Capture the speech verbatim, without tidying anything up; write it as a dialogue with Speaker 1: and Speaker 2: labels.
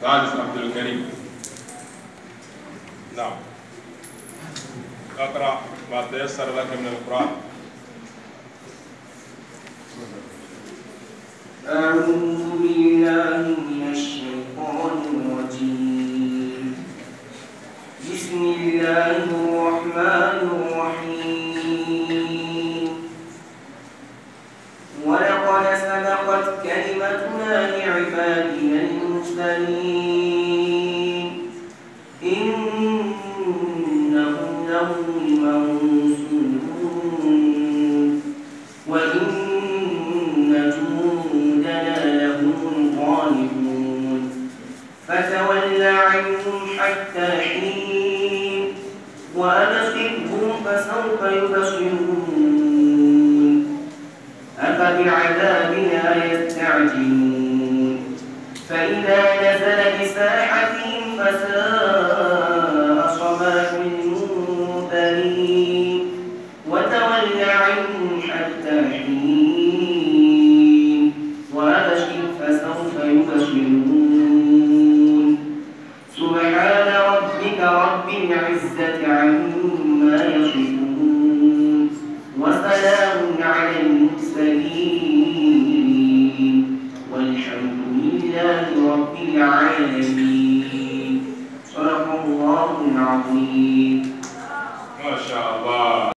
Speaker 1: ثالث عبد الكريم. نعم. اقرأ ما تيسر لك من القرآن.
Speaker 2: أعوذ بالله من الشيطان الرجيم. بسم الله الرحمن الرحيم. ولقد سبقت كلمتنا لعبادنا المرسلين إنهم لهم المنصورون وإن جندنا لهم الغالبون فتول عنهم حتى حين وأبصرهم فسوف يبصرون أفبعذابنا يستعجلون فإذا نزل بساحتهم فساء صباح المنذرين وتول عنهم حتى حين وأبشر فسوف يبصرون سبحان ربك رب العزة